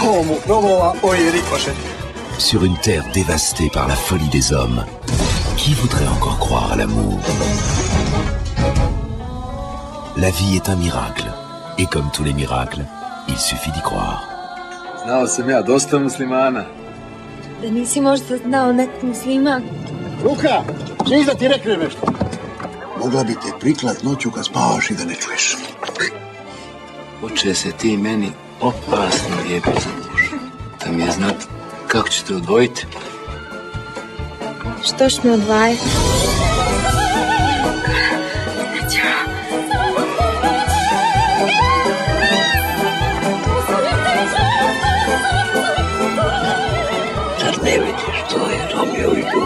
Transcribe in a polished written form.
Sur une terre dévastée par la folie des hommes, qui voudrait encore croire à l'amour? La vie est un miracle, et comme tous les miracles, il suffit d'y croire. Znao sam ja dosta muslimana. Da nisi možda znao neki musliman? Luka, češ da ti rekne nešto? Mogla bi te priklat noću kad spavaš i da ne čuješ. Uče se ti meni opasno lijepo za dušu. Da mi je znat kako ćete odvojiti. Što š me odvaja? Zar ne vidiš, to je Romeo i Julija.